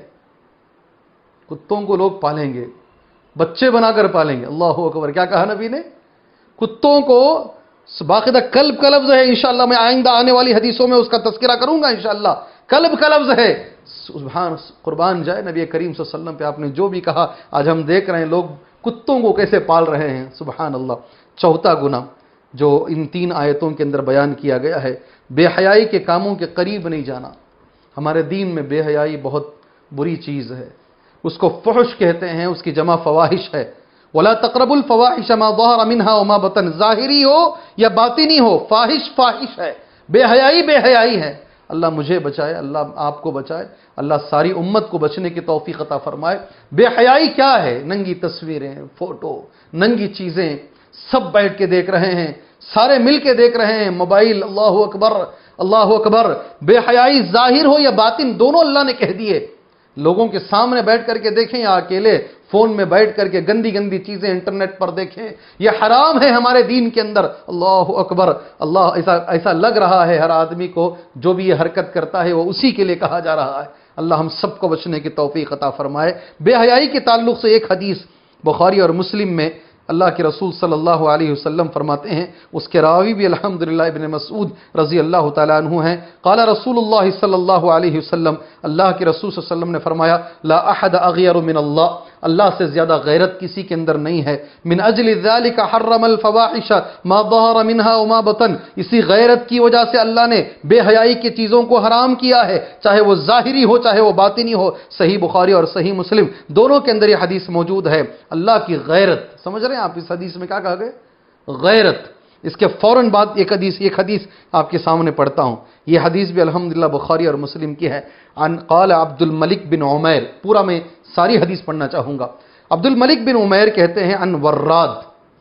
کتوں کو لوگ پالیں گے، بچے بنا کر پالیں گے، اللہ اکبر۔ کیا کہا نبی نے؟ کتوں کو، باقاعدہ کلب کا لفظ ہے، انشاءاللہ میں آئندہ آنے والی حدیثوں میں اس کا تذکرہ کروں گا انشاءاللہ، کلب کا لفظ ہے۔ سبحان، قربان جائے نبی کریم صلی اللہ علیہ وسلم پہ، آپ نے جو بھی کہا، آج ہم دیکھ رہے ہیں لوگ کتوں کو کیسے پال رہے ہیں، سبحان اللہ۔ چوتھا گناہ جو ان 3 آیتوں کے اندر بیان کیا گیا ہے، بے حیائی کے کاموں کے قریب نہیں جانا۔ ہمارے دین میں بے حیائی بہت بری چیز ہے، اس کو فحش کہتے ہیں، اس کی جمع فواحش ہے۔ وَلَا تَقْرَبُوا الْفَوَاحِشَ مَا ظَهَرَ مِنْهَا وَمَا بَطَنَ، ظاہری ہو یا باطنی ہو، فاحش فاحش ہے، بے حیائی ہے۔ اللہ مجھے بچائے، اللہ آپ کو بچائے، اللہ ساری امت کو بچنے کی توفیق عطا فرمائے۔ بے حیائی کیا ہے؟ ننگی تصویریں، فوٹو، ننگی چیزیں، سب بیٹھ کے دیکھ رہے ہیں، سارے مل کے دیکھ رہے ہیں، موبائل، اللہ اکبر اللہ اکبر۔ بے حیائی ظاہر ہو یا باطن، دونوں اللہ نے کہہ دیے۔ لوگوں کے سامنے بیٹھ کر کے دیکھیں یا اکیلے فون میں بیٹھ کر کے گندی گندی چیزیں انٹرنیٹ پر دیکھیں، یہ حرام ہے ہمارے دین کے اندر، اللہ اکبر۔ اللہ ایسا لگ رہا ہے ہر آدمی کو جو بھی یہ حرکت کرتا ہے وہ اسی کے لیے کہا جا رہا ہے۔ اللہ ہم سب کو بچنے کی توفیق عطا فرمائے۔ بے حیائی کے تعلق سے ایک حدیث بخاری اور مسلم میں اللہ کے رسول صلی اللہ علیہ وسلم فرماتے ہیں، اس کے راوی بھی الحمدللہ ابن مسعود رضی اللہ تعالیٰ عنہ ہیں، قال رسول اللہ صلی اللہ علیہ وسلم، اللہ کے رسول صلی اللہ علیہ وسلم نے فرمایا، لا احد اغیر من اللہ، اللہ سے زیادہ غیرت کسی کے اندر نہیں ہے، من اجل ذالک حرم الفواحش ما ظہر منها وما بطن، اسی غیرت کی وجہ سے اللہ نے بے حیائی کی چیزوں کو حرام کیا ہے، چاہے وہ ظاہری ہو چاہے وہ باطنی ہو۔ صحیح بخاری اور صحیح مسلم دونوں کے اندر یہ حدیث موجود ہے۔ اللہ کی غیرت، سمجھ رہے ہیں آپ اس حدیث میں کیا کہا گیا؟ غیرت۔ اس کے فوراً بعد ایک حدیث آپ کے سامنے پڑھتا ہوں، یہ حدیث بھی الحمدللہ بخاری اور مسلم کی ہے۔ قال عبد الملک بن عمیر، پورا میں ساری حدیث پڑھنا چاہوں گا۔ عبد الملک بن عمیر کہتے ہیں ان وراد،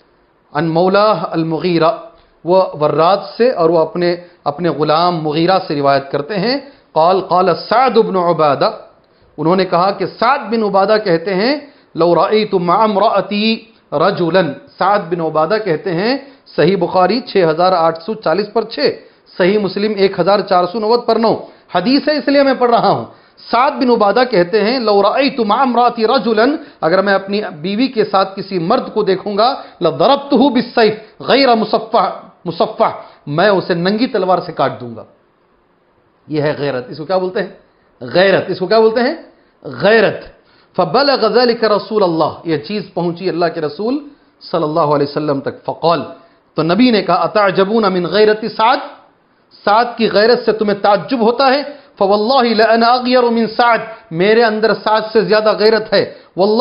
ان مولا المغیرہ، وہ وراد سے اور وہ اپنے غلام مغیرہ سے روایت کرتے ہیں۔ قال سعد بن عبادہ، انہوں نے کہا کہ سعد بن عبادہ کہتے ہیں لو رأیت مع امرأتی رجلا، سعد بن عبادہ کہتے ہیں، صحیح بخاری 6840 پر 6، صحیح مسلم 1490 پر 9، حدیث ہے اس لیے میں پڑھ رہا ہوں۔ سعد بن عبادہ کہتے ہیں لو رأیت مع امرأتی رجلا، اگر میں اپنی بیوی کے ساتھ کسی مرد کو دیکھوں گا، لضربته بالسیف غیر مصفح، میں اسے ننگی تلوار سے کاٹ دوں گا۔ یہ ہے غیرت، اس کو کیا بولتے ہیں؟ غیرت، اس کو کیا بولتے ہیں؟ غیرت۔ فبلغ ذلك رسول اللہ، یہ چیز پہنچی اللہ کے رسول صلی اللہ علیہ وسلم تک، فقال، تو نبی نے کہا اتعجبون من غیرت سعد، سعد کی غیرت سے تمہیں تعجب ہوتا ہے؟ فواللہ لأنا اغیر من سعد، میرے اندر سعد سے زیادہ غیرت ہے،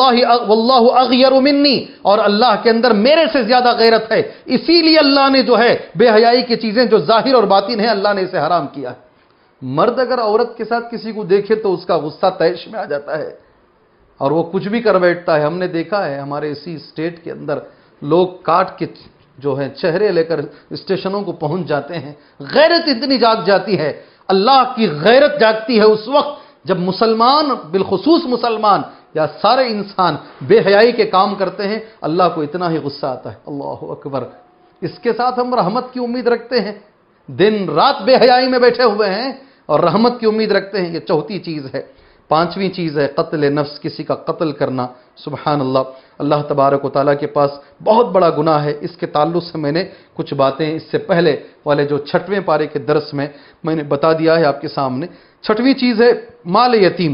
واللہ اغیر منی، اور اللہ کے اندر میرے سے زیادہ غیرت ہے، اسی لیے اللہ نے جو ہے بے حیائی کی چیزیں جو ظاہر اور باطن ہیں اللہ نے اسے حرام کیا ہے۔ مرد اگر عورت کے ساتھ کسی کو دیکھے تو اس کا غصہ طیش میں آ جاتا ہے اور وہ کچھ بھی کر بیٹھتا ہے۔ ہم نے دیکھا ہے ہمارے اسی اسٹیٹ کے اندر لوگ کاٹ کے جو ہے چہرے لے کر اسٹیشنوں کو پہنچ جاتے ہیں۔ غیرت اتنی جاگ جاتی ہے، اللہ کی غیرت جاگتی ہے اس وقت جب مسلمان، بالخصوص مسلمان یا سارے انسان بے حیائی کے کام کرتے ہیں، اللہ کو اتنا ہی غصہ آتا ہے۔ اللہ اکبر۔ اس کے ساتھ ہم رحمت کی امید رکھتے ہیں، دن رات بے حیائی میں بیٹھے ہوئے ہیں اور رحمت کی امید رکھتے ہیں۔ یہ چوتھی چیز ہے۔ پانچویں چیز ہے قتل نفس، کسی کا قتل کرنا۔ سبحان اللہ، اللہ تبارک و تعالیٰ کے پاس بہت بڑا گناہ ہے۔ اس کے تعلق سے میں نے کچھ باتیں اس سے پہلے والے جو 6ویں پارے کے درس میں نے بتا دیا ہے آپ کے سامنے۔ 6ویں چیز ہے مال یتیم،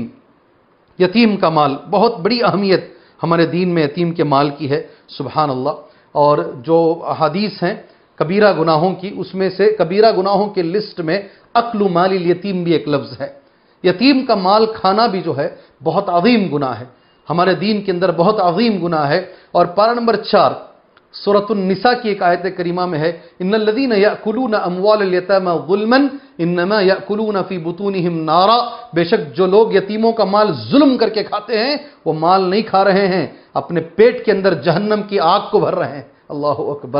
یتیم کا مال۔ بہت بڑی اہمیت ہمارے دین میں یتیم کے مال کی ہے۔ سبحان اللہ۔ اور جو احادیث ہیں کبیرہ گناہوں کی، اس میں سے کبیرہ گناہوں کے لسٹ میں اکل مال الیتیم بھی ایک لفظ ہے۔ یتیم کا مال کھانا بھی جو ہے بہت عظیم گناہ ہے، ہمارے دین کے اندر بہت عظیم گناہ ہے۔ اور پارہ نمبر 4 سورۃ النساء کی ایک آیت کریمہ میں ہے، ان الذین یأکلون اموال الیتامی ظلما انما یأکلون فی بطونہم نارا، بے شک جو لوگ یتیموں کا مال ظلم کر کے کھاتے ہیں وہ مال نہیں کھا رہے ہیں، اپنے پیٹ کے اندر جہنم کی آگ کو بھر رہے ہیں۔ اللہ اکبر۔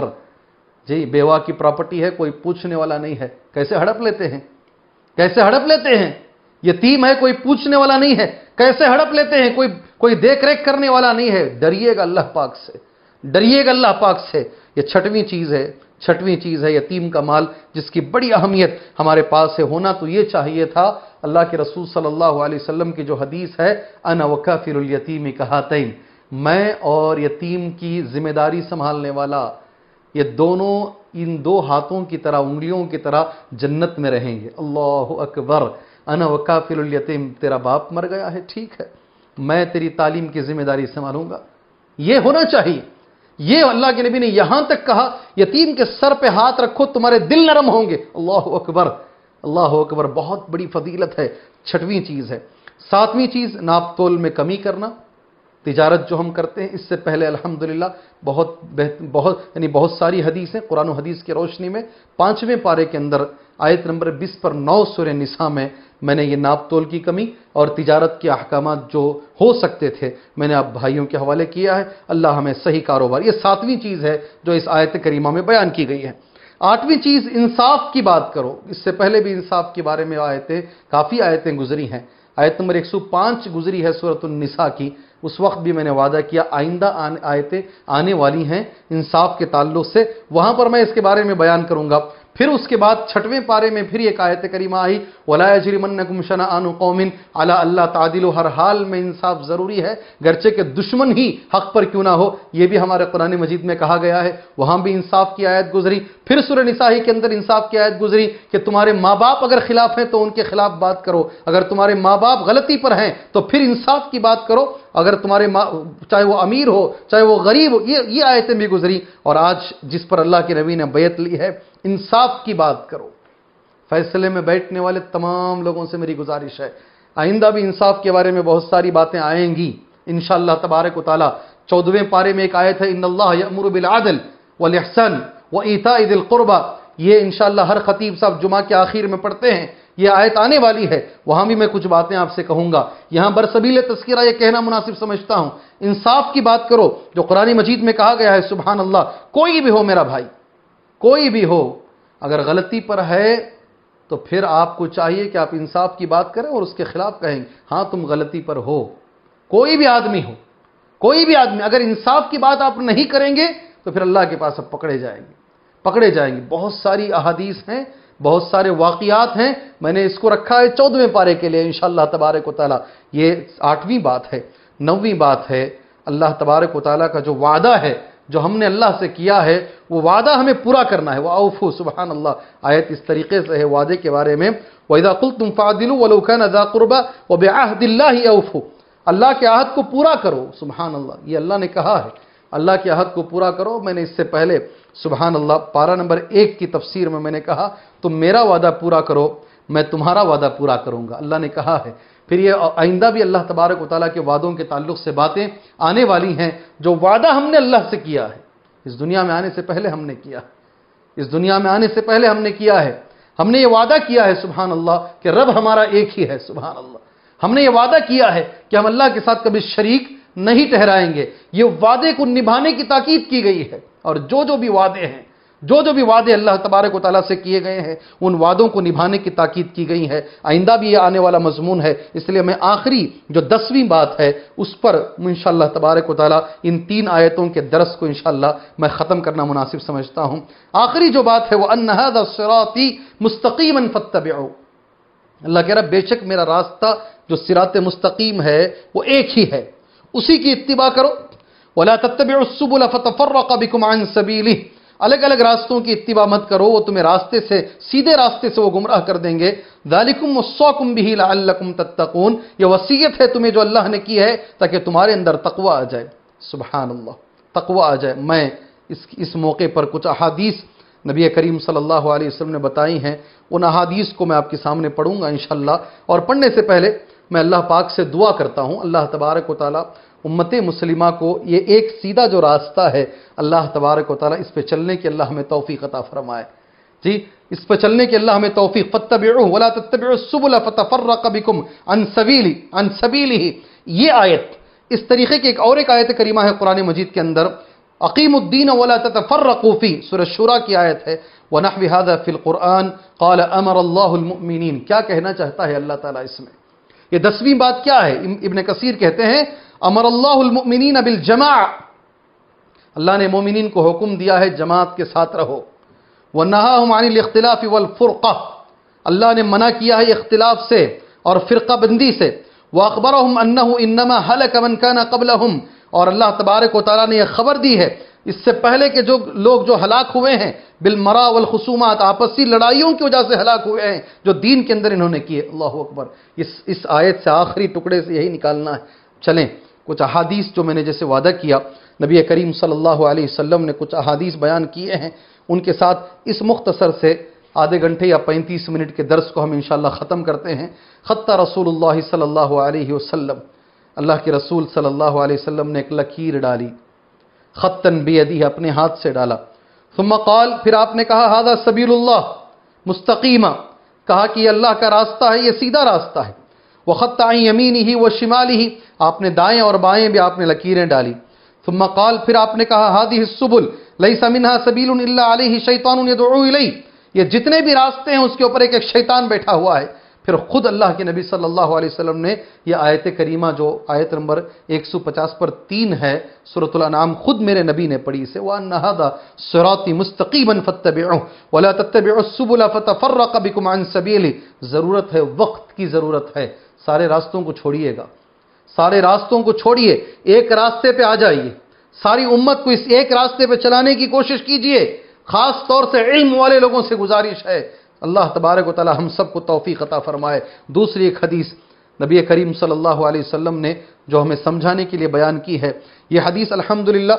جی بیوہ کی پراپرٹی ہے، کوئی پوچھنے والا نہیں ہے، کیسے ہڑپ لیتے ہیں، کیسے ہڑپ لیتے ہیں۔ یتیم ہے، کوئی پوچھنے والا نہیں ہے، کیسے ہڑپ لیتے ہیں، کوئی دیکھ ریکھ کرنے والا نہیں ہے۔ ڈریے گا اللہ پاک سے، ڈریے گا اللہ پاک سے۔ یہ 6ویں چیز ہے، 6ویں چیز ہے یتیم کا مال، جس کی بڑی اہمیت ہمارے پاس ہے۔ ہونا تو یہ چاہیے تھا، اللہ کے رسول صلی اللہ علیہ وسلم کی جو حدیث ہے، انا وکافر الیتیم کہاتین، میں اور یتیم کی ذمہ داری سنبھالنے والا، یہ دونوں ان 2 ہاتھوں کی طرح، انگلیوں کی طرح جنت میں رہیں گے۔ اللہ اکبر۔ انا وکافل الیتیم، تیرا باپ مر گیا ہے، ٹھیک ہے، میں تیری تعلیم کی ذمہ داری سنبھالوں گا۔ یہ ہونا چاہیے۔ یہ اللہ کے نبی نے یہاں تک کہا یتیم کے سر پہ ہاتھ رکھو تمہارے دل نرم ہوں گے۔ اللہ اکبر، اللہ اکبر، بہت بڑی فضیلت ہے۔ 6ویں چیز ہے۔ 7ویں چیز ناپ تول میں کمی کرنا۔ تجارت جو ہم کرتے ہیں، اس سے پہلے الحمدللہ بہت ساری حدیثیں قرآن و حدیث کی روشنی میں 5ویں پارے کے اندر آیت نمبر 20 پر 9 سورہ نساء میں نے یہ ناپ تول کی کمی اور تجارت کے احکامات جو ہو سکتے تھے میں نے آپ بھائیوں کے حوالے کیا ہے۔ اللہ ہمیں صحیح کاروبار، یہ 7ویں چیز ہے جو اس آیت کریمہ میں بیان کی گئی ہے۔ 8ویں چیز انصاف کی بات کرو۔ اس سے پہلے بھی انصاف کے بارے میں کافی آیتیں گزری ہیں۔ آیت نمبر 105 گزری ہے سورۃ النساء کی، اس وقت بھی میں نے وعدہ کیا آئندہ آیتیں آنے والی ہیں انصاف کے تعلق سے، وہاں پر میں اس کے بارے میں بیان کروں گا۔ پھر اس کے بعد 6ویں پارے میں پھر ایک آیت کریمہ آئی، وَلَا يَجْرِمَنَّكُمْ شَنَآنُ قَوْمٍ عَلَىٰ أَلَّا تَعْدِلُوا، ہر حال میں انصاف ضروری ہے، گرچہ کہ دشمن ہی حق پر کیوں نہ ہو، یہ بھی ہمارے قرآن مجید میں کہا گیا ہے، وہاں بھی انصاف کی آیت گزری۔ پھر سورہ نساء کے اندر انصاف کی آیت گزری کہ تمہارے ماں باپ اگر خلاف ہیں تو ان کے خلاف بات کرو، اگر تمہارے ماں باپ غلطی پر ہیں تو پھر انصاف کی بات کرو، اگر تمہارے چاہے وہ امیر ہو چاہے وہ غریب ہو، یہ آیتیں بھی گزری۔ اور آج جس پر اللہ کے نبی نے بیعت لی ہے، انصاف کی بات کرو۔ فیصلے میں بیٹھنے والے تمام لوگوں سے میری گزارش ہے، آئندہ بھی انصاف کے بارے میں بہت ساری باتیں آئیں گی انشاءاللہ تبارک و تعالی۔ 14ویں پارے میں ایک آیت ہے، ان اللہ یأمر بالعدل والاحسان وایتاء ذی القربى، یہ انشاءاللہ ہر خطیب صاحب جمعہ کے آخر میں پڑھتے ہیں، یہ آیت آنے والی ہے، وہاں بھی میں کچھ باتیں آپ سے کہوں گا۔ یہاں برسبیل تذکرہ یہ کہنا مناسب سمجھتا ہوں، انصاف کی بات کرو جو قرآن مجید میں کہا گیا ہے۔ سبحان اللہ، کوئی بھی ہو میرا بھائی، کوئی بھی ہو، اگر غلطی پر ہے تو پھر آپ کو چاہیے کہ آپ انصاف کی بات کریں اور اس کے خلاف کہیں ہاں تم غلطی پر ہو۔ کوئی بھی آدمی ہو، کوئی بھی آدمی، اگر انصاف کی بات آپ نہیں کریں گے تو پھر اللہ کے پاس اب پکڑے جائیں گے، پکڑے جائیں گے۔ بہت ساری احادیث ہیں، بہت سارے واقعات ہیں، میں نے اس کو رکھا ہے 14ویں پارے کے لیے انشاءاللہ تبارک و تعالی۔ یہ 8ویں بات ہے۔ 9ویں بات ہے اللہ تبارک و تعالی کا جو وعدہ ہے، جو ہم نے اللہ سے کیا ہے، وہ وعدہ ہمیں پورا کرنا ہے۔ وَأَوْفُوا، سبحان اللہ، آیت اس طریقے سے ہے وعدے کے بارے میں، وَإِذَا قُلْتُمْ فَعْدِلُوا وَلَوْ كَانَ ذَا قُرْبَىٰ وَبِعَهْدِ اللَّهِ أَوْفُوا، اللہ کے عہد کو پورا کرو۔ سبحان اللہ، یہ اللہ نے کہا ہے، اللہ کے عہد کو پورا کرو۔ میں نے اس سے پہلے سبحان اللہ پارہ نمبر 1 کی تفسیر میں نے کہا تم میرا وعدہ پورا کرو، میں تمہارا وعدہ پورا کروں گا، اللہ نے کہا ہے۔ پھر یہ آئندہ بھی اللہ تبارک و تعالیٰ کے وعدوں کے تعلق سے باتیں آنے والی ہیں، جو وعدہ ہم نے اللہ سے کیا ہے، اس دنیا میں آنے سے پہلے ہم نے کیا ہے، اس دنیا میں آنے سے پہلے ہم نے کیا ہے۔ ہم نے یہ وعدہ کیا ہے سبحان اللہ کہ رب ہمارا ایک ہی ہے، سبحان اللہ۔ ہم نے یہ وعدہ کیا ہے کہ ہم اللہ کے ساتھ کبھی شریک نہیں ٹھہرائیں گے، یہ وعدے کو نبھانے کی تاکید کی گئی ہے۔ اور جو بھی وعدے ہیں، جو بھی وعدے اللہ تبارک و تعالیٰ سے کیے گئے ہیں، ان وعدوں کو نبھانے کی تاکید کی گئی ہے۔ آئندہ بھی یہ آنے والا مضمون ہے، اس لیے میں آخری جو 10ویں بات ہے اس پر انشاءاللہ تبارک و تعالیٰ ان 3 آیتوں کے درس کو انشاءاللہ میں ختم کرنا مناسب سمجھتا ہوں۔ آخری جو بات ہے وہ ان ھذا صراطی مستقیما فاتبعوا، اللہ کہہ رہا بے شک میرا راستہ جو صراط مستقیم ہے وہ ایک ہی ہے، اسی کی اتباع کرو۔ ولا تتبعوا السبل فتفرق بكم عن سبيله، الگ الگ راستوں کی اتباع مت کرو، وہ تمہیں راستے سے، سیدھے راستے سے وہ گمراہ کر دیں گے۔ ذالکم وصاکم بہ لعلکم تتقون، یہ وصیت ہے تمہیں جو اللہ نے کی ہے تاکہ تمہارے اندر تقوی آ جائے۔ سبحان اللہ، تقوی آ جائے۔ میں اس موقع پر کچھ احادیث نبی کریم صلی اللہ علیہ وسلم نے بتائی ہیں، ان احادیث کو میں آپ کے سامنے پڑھوں گا انشاءاللہ، اور پڑھنے سے پہلے میں اللہ پاک سے دعا کرتا ہوں اللہ تبارک و تعالیٰ امت مسلمہ کو یہ ایک سیدھا جو راستہ ہے اللہ تبارک و تعالیٰ اس پہ چلنے کی اللہ ہمیں توفیق عطا فرمائے۔ جی، اس پہ چلنے کی اللہ ہمیں توفیق۔ فاتبعوه ولا تتبعوا السبل فتفرق بكم عن سبيله، یہ آیت اس طریقے کی ایک آیت کریمہ ہے قرآن مجید کے اندر، اقیموا الدین ولا تتفرقوا فیہ، سورہ شورى کی آیت ہے، ونحو هذا فی القرآن قال امر اللہ المؤمنین۔ کیا کہنا چاہتا ہے اللہ تعالیٰ اس میں؟ یہ 10ویں بات کیا ہے؟ ابن کثیر کہتے ہیں امر اللہ المؤمنین بالجماع، اللہ نے مومنین کو حکم دیا ہے جماعت کے ساتھ رہو۔ ونہاہم عن الاختلاف والفرقہ، اللہ نے منع کیا ہے اختلاف سے اور فرقہ بندی سے۔ واخبرہم انہ انما ہلک من کان قبلہم، اور اللہ تبارک و تعالیٰ نے یہ خبر دی ہے اس سے پہلے کہ جو لوگ جو ہلاک ہوئے ہیں بالمرا والخصومات، آپسی لڑائیوں کی وجہ سے ہلاک ہوئے ہیں جو دین کے اندر انہوں نے کیے۔ اللہ اکبر، اس آیت سے آخری ٹکڑے سے یہی نکالنا ہے۔ چلیں کچھ احادیث جو میں نے جیسے وعدہ کیا، نبی کریم صلی اللہ علیہ وسلم نے کچھ احادیث بیان کیے ہیں، ان کے ساتھ اس مختصر سے آدھے گھنٹے یا 35 منٹ کے درس کو ہم انشاءاللہ ختم کرتے ہیں۔ خط رسول اللہ صلی اللہ علیہ وسلم، اللہ کے رسول صلی اللہ علیہ وسلم نے ایک لکیر ڈالی، خطن بیدی، اپنے ہاتھ سے ڈالا۔ ثم قال، پھر آپ نے کہا ھذا سبیل اللہ مستقیما، کہا کہ یہ اللہ کا راستہ ہے، یہ سیدھا راستہ ہے۔ وخط عن یمینہ وشمالہ، آپ نے دائیں اور بائیں بھی آپ نے لکیریں ڈالی۔ ثم قال، پھر آپ نے کہا ھذہ السبل لیس منها سبیل الا علیہ شیطان یدعو الیہ، یہ جتنے بھی راستے ہیں اس کے اوپر ایک شیطان بیٹھا ہوا ہے۔ پھر خود اللہ کے نبی صلی اللہ علیہ وسلم نے یہ آیت کریمہ جو آیت نمبر 150 پر 3 ہے سورۃ الانعام، خود میرے نبی نے پڑھی اسے، وَأَنَّ هَذَا صِرَاطِي مُسْتَقِيمًا فَاتَّبِعُوهُ وَلَا تَتَّبِعُوا السُّبُلَ فَتَفَرَّقَ بِكُمْ عَنْ سَبِيلِهِ۔ ضرورت ہے، وقت کی ضرورت ہے، سارے راستوں کو چھوڑیے گا، سارے راستوں کو چھوڑیے، ایک راستے پہ آ جائیے، ساری امت کو اس ایک راستے پہ چلانے کی کوشش کیجئے۔ خاص طور سے علم والے لوگوں سے گزارش ہے، اللہ تبارک و تعالی ہم سب کو توفیق عطا فرمائے۔ دوسری ایک حدیث نبی کریم صلی اللہ علیہ وسلم نے جو ہمیں سمجھانے کے لیے بیان کی ہے، یہ حدیث الحمدللہ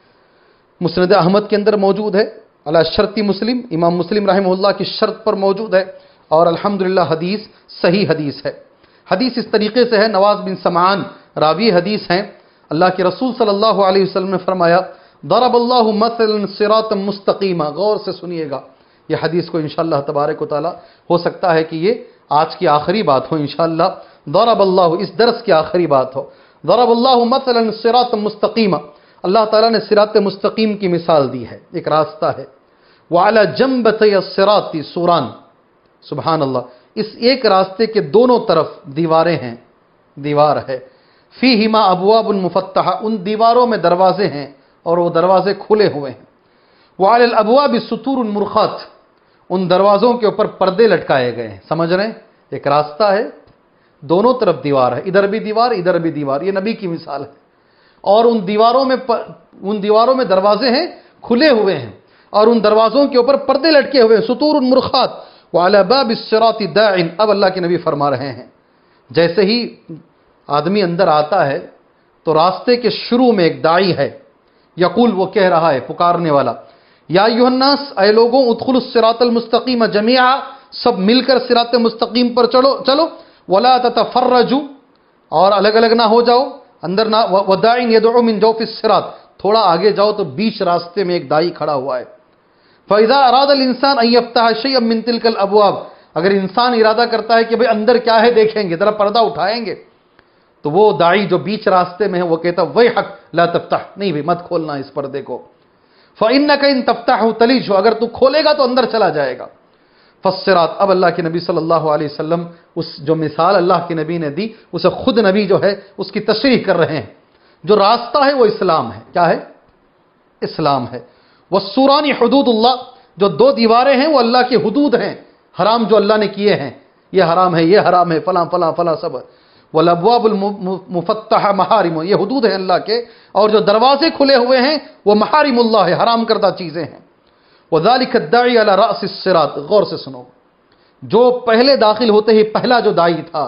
مسند احمد کے اندر موجود ہے، علی شرط مسلم، امام مسلم رحمہ اللہ کی شرط پر موجود ہے، اور الحمدللہ حدیث صحیح حدیث ہے۔ حدیث اس طریقے سے ہے، نواز بن سمعان راوی حدیث ہیں، اللہ کے رسول صلی اللہ علیہ وسلم نے فرمایا ضرب اللہ مثلا صراطا مستقیما، غور سے سنیے گا یہ حدیث کو انشاءاللہ تبارک و تعالی ہو سکتا ہے کہ یہ آج کی آخری بات ہو انشاءاللہ، ضرب اللہ اس درس کی آخری بات ہو، ضرب اللہ مثلا صراطا مستقیما، اللہ تعالیٰ نے صراط مستقیم کی مثال دی ہے، ایک راستہ ہے، وعلی جنبتی الصراط سوران، سبحان اللہ، اس ایک راستے کے دونوں طرف دیواریں ہیں، دیوار ہے، فیہما ابواب مفتحہ، ان دیواروں میں دروازے ہیں اور وہ دروازے کھلے ہوئے ہیں، وعلی الابواب سطور مرخات، ان دروازوں کے اوپر پردے لٹکائے گئے ہیں۔ سمجھ رہے ہیں؟ ایک راستہ ہے، دونوں طرف دیوار ہے، ادھر بھی دیوار ادھر بھی دیوار، یہ نبی کی مثال ہے، اور ان دیواروں میں دروازے ہیں، کھلے ہوئے ہیں، اور ان دروازوں کے اوپر پردے لٹکے ہوئے ہیں، سطور مرخات، وعلی باب الصراط داع، اب اللہ کے نبی فرما رہے ہیں جیسے ہی آدمی اندر آتا ہے تو راستے کے شروع میں ایک داعی ہے، یقول، وہ کہہ رہا ہے، پکارنے والا، یا ایھا الناس، اے لوگوں، ادخلوا الصراط المستقیم جمیعا، سب مل کر صراط مستقیم پر چلو ولا تتفرجوا، اور الگ الگ نہ ہو جاؤ، اندر نہ، وداعٍ يدعو من جوف الصراط، تھوڑا آگے جاؤ تو بیچ راستے میں ایک دائی کھڑا ہوا ہے۔ فَإِذَا أَرَادَ الْإِنسَانُ أَن يَفْتَحَ شَيْئًا مِّن تِلْكَ الْأَبْوَابِ، اگر انسان ارادہ کرتا ہے کہ بھئی اندر کیا ہے دیکھیں گے، ذرا پردہ اٹھائیں گے، تو وہ داعی جو بیچ راستے میں ہے وہ کہتا وَيْحَكَ لَا تَفْتَحْ، نہیں بھئی مت کھولنا اس پردے کو، فَإِنَّكَ إِن تَفْتَحُ تَلِجْ، اگر تو کھولے گا تو اندر چلا جائے گا۔ فالصراط، اب اللہ کے نبی صلی اللہ علیہ وسلم اس جو مثال اللہ کے نبی نے دی اسے خود نبی جو ہے اس کی تشریح کر رہے ہیں۔ جو راستہ ہے وہ اسلام ہے، کیا ہے؟ اسلام ہے۔ والسوران حدود اللہ، جو دو دیواریں ہیں وہ اللہ کی حدود ہیں، حرام جو اللہ نے کیے ہیں، یہ حرام ہے، یہ حرام ہے، فلاں فلاں فلاں سب۔ والابواب المفتحہ محارم، یہ حدود ہیں اللہ کے، اور جو دروازے کھلے ہوئے ہیں وہ محارم اللہ ہے، حرام کردہ چیزیں ہیں۔ وذلك الداعی علی رأس الصراط، غور سے سنو، جو پہلے داخل ہوتے ہی پہلا جو داعی تھا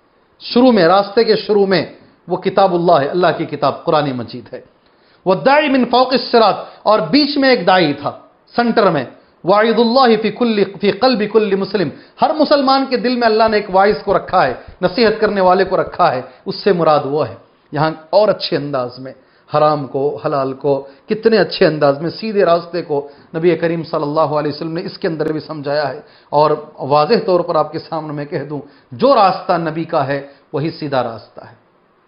شروع میں، راستے کے شروع میں، وہ کتاب اللہ ہے، اللہ کی کتاب قرآن مجید ہے۔ والداعی من فوق الصراط، اور بیچ میں ایک داعی تھا سنٹر میں، واعظ اللہ فی قلب کل مسلم، ہر مسلمان کے دل میں اللہ نے ایک واعظ کو رکھا ہے، نصیحت کرنے والے کو رکھا ہے، اس سے مراد وہ ہے۔ یہاں اور اچھے انداز میں حرام کو، حلال کو، کتنے اچھے انداز میں سیدھے راستے کو نبی کریم صلی اللہ علیہ وسلم نے اس کے اندر بھی سمجھایا ہے۔ اور واضح طور پر آپ کے سامنے میں کہہ دوں، جو راستہ نبی کا ہے وہی سیدھا راستہ ہے،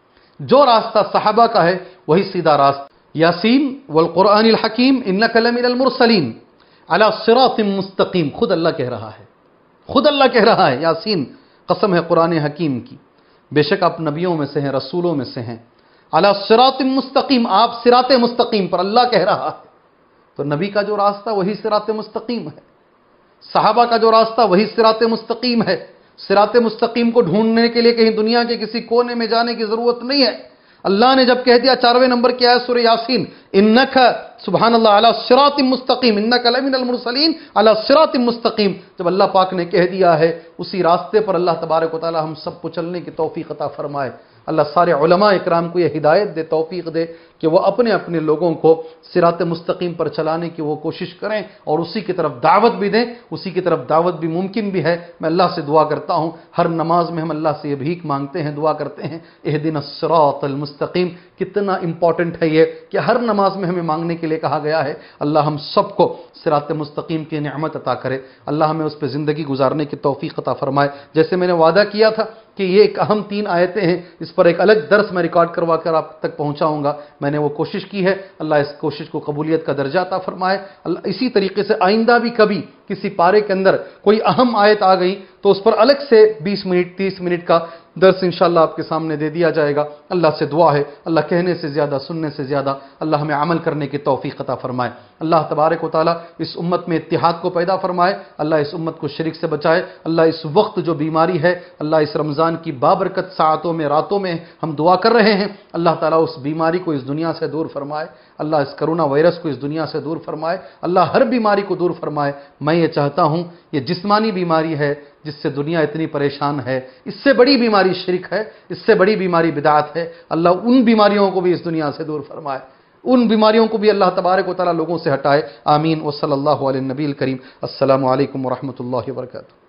جو راستہ صحابہ کا ہے وہی سیدھا راستہ۔ یاسین والقرآن الحکیم انک لمن المرسلین علی صراط مستقیم، خود اللہ کہہ رہا ہے، خود اللہ کہہ رہا ہے، یاسین قسم ہے قرآن حکیم کی، بے شک آپ نبیوں میں سے ہیں، رسولوں میں سے ہیں، علی صراط مستقیم، آپ صراط مستقیم پر، اللہ کہہ رہا ہے۔ تو نبی کا جو راستہ وہی صراط مستقیم ہے، صحابہ کا جو راستہ وہی صراط مستقیم ہے۔ صراط مستقیم کو ڈھونڈنے کے لیے کہیں دنیا کے کسی کونے میں جانے کی ضرورت نہیں ہے۔ اللہ نے جب کہہ دیا 4ویں نمبر کی آیت سورہ یاسین، انک سبحان اللہ علی صراط مستقیم انک لمن المرسلین علی صراط مستقیم، جب اللہ پاک نے کہہ دیا ہے اسی راستے پر اللہ تبارک و تعالی ہم سب کو چلنے کی توفیق عطا فرمائے۔ اللہ سارے علماء اکرام کو یہ ہدایت دے، توفیق دے کہ وہ اپنے اپنے لوگوں کو صراط مستقیم پر چلانے کی وہ کوشش کریں اور اسی کی طرف دعوت بھی دیں، اسی کی طرف دعوت بھی ممکن بھی ہے۔ میں اللہ سے دعا کرتا ہوں، ہر نماز میں ہم اللہ سے یہ بھیک مانگتے ہیں، دعا کرتے ہیں، اہدنا الصراط المستقیم۔ کتنا امپورٹنٹ ہے یہ کہ ہر نماز میں ہمیں مانگنے کے لیے کہا گیا ہے۔ اللہ ہم سب کو صراط مستقیم کی نعمت عطا کرے، اللہ ہمیں اس پہ زندگی گزارنے کی توفیق عطا فرمائے۔ جیسے میں نے وعدہ کیا تھا کہ یہ ایک اہم 3 آیتیں ہیں، اس پر ایک الگ درس میں ریکارڈ کروا کر آپ تک پہنچاؤں گا، میں نے وہ کوشش کی ہے۔ اللہ اس کوشش کو قبولیت کا درجہ عطا فرمائے۔ اللہ اسی طریقے سے آئندہ بھی کبھی کسی پارے کے اندر کوئی اہم آیت آ گئی تو اس پر الگ سے 20 منٹ 30 منٹ کا درس انشاءاللہ آپ کے سامنے دے دیا جائے گا۔ اللہ سے دعا ہے اللہ کہنے سے زیادہ، سننے سے زیادہ اللہ ہمیں عمل کرنے کی توفیق عطا فرمائے۔ اللہ تبارک و تعالی اس امت میں اتحاد کو پیدا فرمائے، اللہ اس امت کو شرک سے بچائے۔ اللہ اس وقت جو بیماری ہے، اللہ اس رمضان کی بابرکت ساعتوں میں، راتوں میں ہم دعا کر رہے ہیں، اللہ تعالیٰ اس بیماری کو اس دنیا سے دور فرمائے، اللہ اس کرونا وائرس کو اس دنیا سے دور فرمائے، اللہ ہر بیماری کو دور فرمائے۔ میں یہ چاہتا ہوں، یہ جسمانی بیماری ہے جس سے دنیا اتنی پریشان ہے، اس سے بڑی بیماری شرک ہے، اس سے بڑی بیماری بدعت ہے، اللہ ان بیماریوں کو بھی اس دنیا سے دور فرمائے، ان بیماریوں کو بھی اللہ تبارک و تعالی لوگوں سے ہٹائے۔ آمین۔ وصلی اللہ علی النبی الکریم۔ السلام علیکم ورحمۃ اللہ وبرکاتہ۔